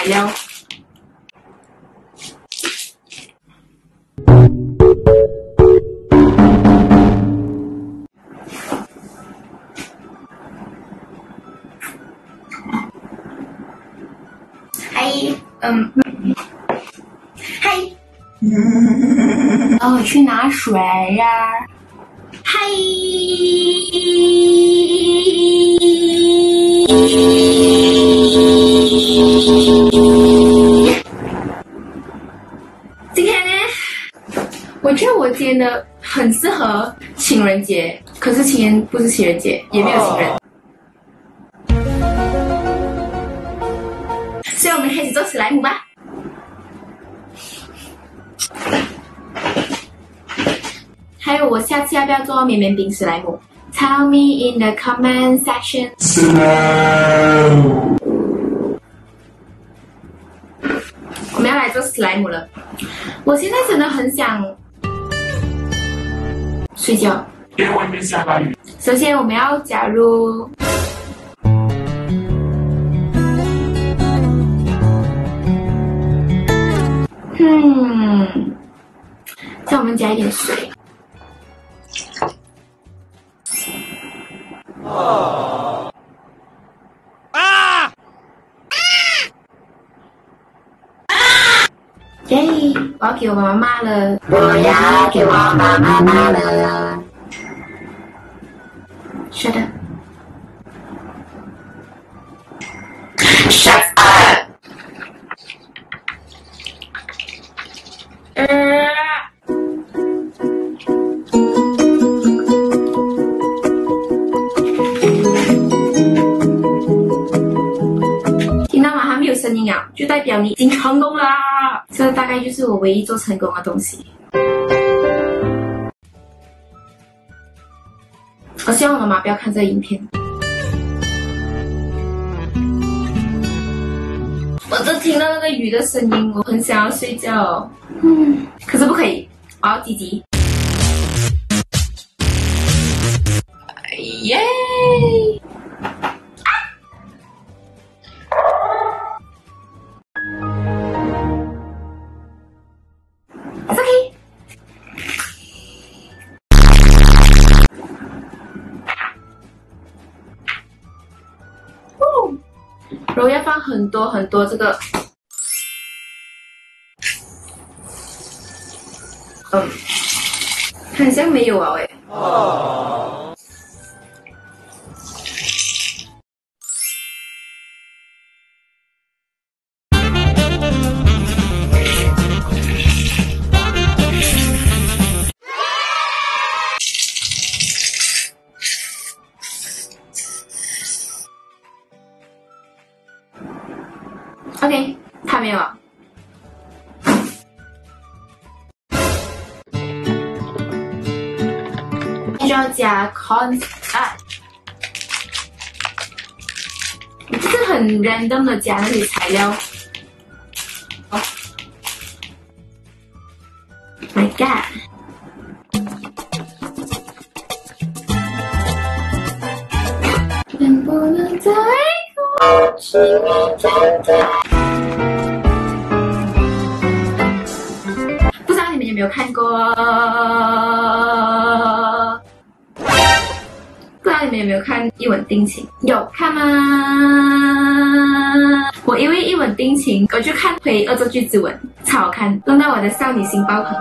料。嗨，嗨，哦，去拿水呀、嗨。今天呢，我觉得我今天的很适合情人节，可是今天不是情人节，也没有情人。所以我们开始做史莱姆吧。还有，我下次要不要做绵绵冰史莱姆 ？Tell me in the comment section. 我们要来做史莱姆了。我现在真的很想睡觉。 因为外面下大雨。 首先，我们要加入。叫我们加一点水。耶！我要给我妈妈骂了。我要给我妈妈骂了。是的。Shut up！听到吗？还没有声音啊，就代表你已经成功啦！这大概就是我唯一做成功的东西。我希望我妈妈不要看这个影片。我就听到那个雨的声音，我很想要睡觉。可是不可以，我要积极。耶！It's okay。然后要放很多很多这个，好像没有啊喂。OK， 他没有啊。就要加 corn 啊，就是很 random 的加那些材料。Oh my god！ 能不能再过去面对？不知道你们有没有看过？不知道你们有没有看《一吻定情》？有看吗？我因为《一吻定情》，我就看回《恶作剧之吻》，超好看，弄到我的少女心爆棚。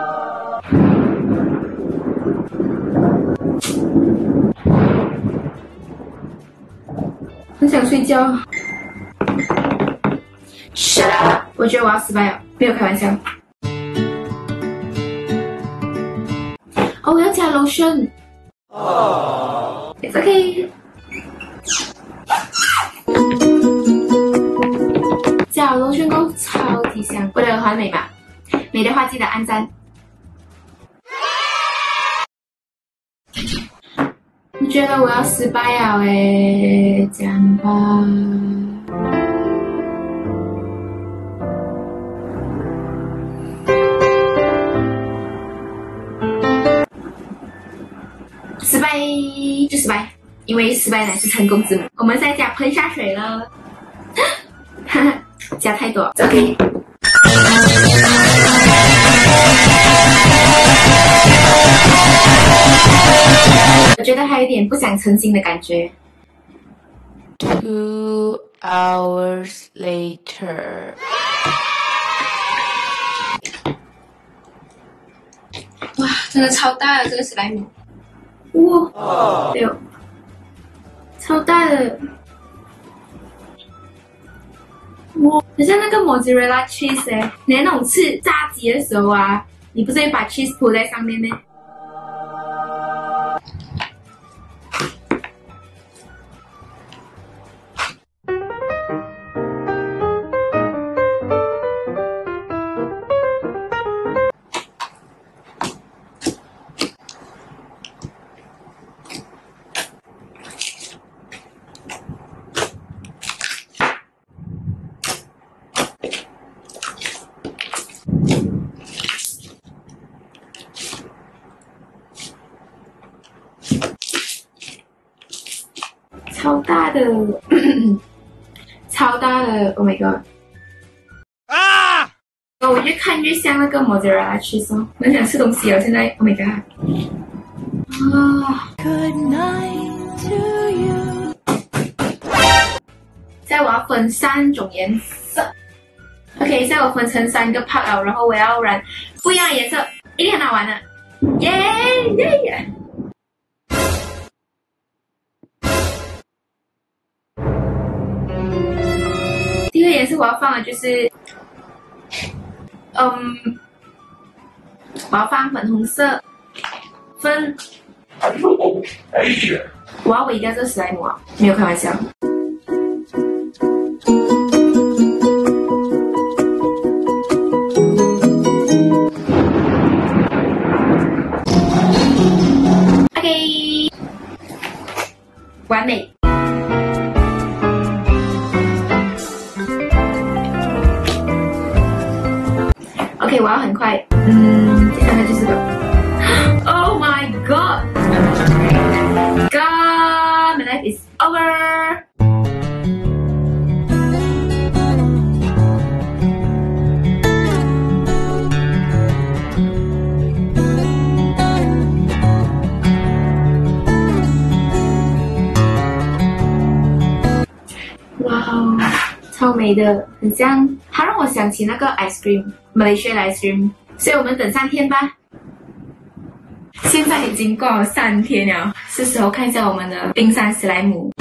很想睡觉。Shut up！ 我觉得我要失败了，没有开玩笑。哦，我要加 lotion。It's okay。加 lotion 够超级香，我的耳环美吧？美的话记得按赞。我觉得我要失败了诶，这样吧。失败就失败，因为失败乃是成功之母。我们在家喷下水了，哈哈， 加太多。OK。我觉得还有点不想成精的感觉。2 hours later。 哇，真的超大的这个史莱姆。 哇，对哦，超大的。哇，很像那个 mozzarella cheese 哎，你那种吃炸鸡的时候啊，你不是会把 cheese 铺在上面吗？超大的，超大的 ！Oh my god！ 啊！我越看越像那个 mozzarella cheese 哦，我很想吃东西哦，现在 Oh my god！ 啊 ！Good night to you。现在我要分3种颜色。OK， 现在我分成3个 part 了，然后我要染不一样的颜色，一定很好玩的，耶耶耶！第一个颜色我要放的就是，我要放粉红色，我要毁掉这个史莱姆啊！没有开玩笑。OK， 完美。OK， 我要很快。接下来就是个 ，Oh my God，God， my life is over。哇哦，超美的，很像，它让我想起那个 ice cream， 马来西亚 ice cream， 所以我们等3天吧。现在已经过了3天了，是时候看一下我们的冰山史莱姆。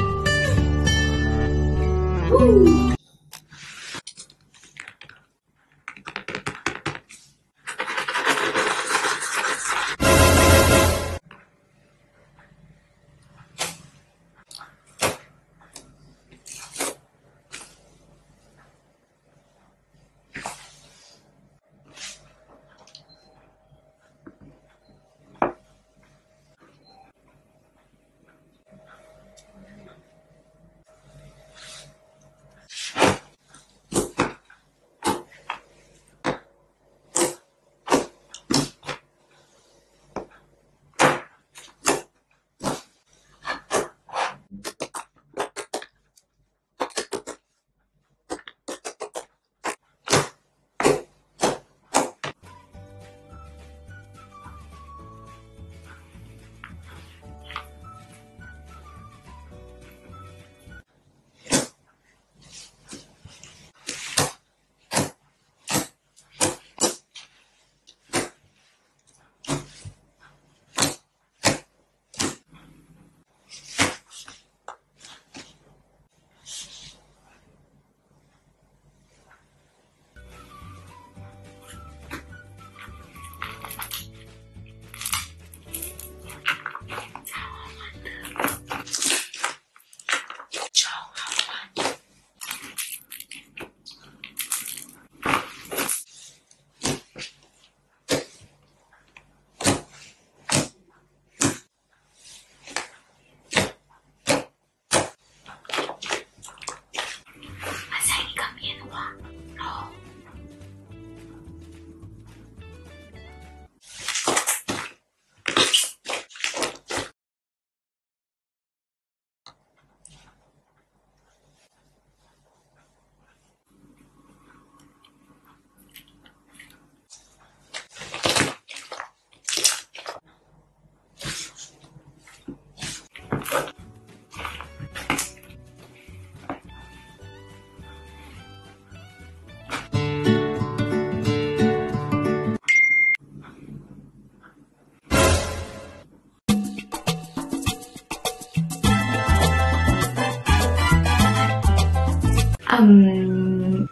嗯，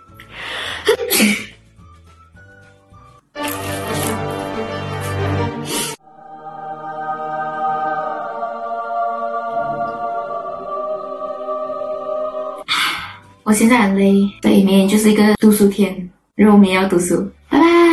我现在很累，对，明天就是一个读书天，然后我明天要读书，拜拜。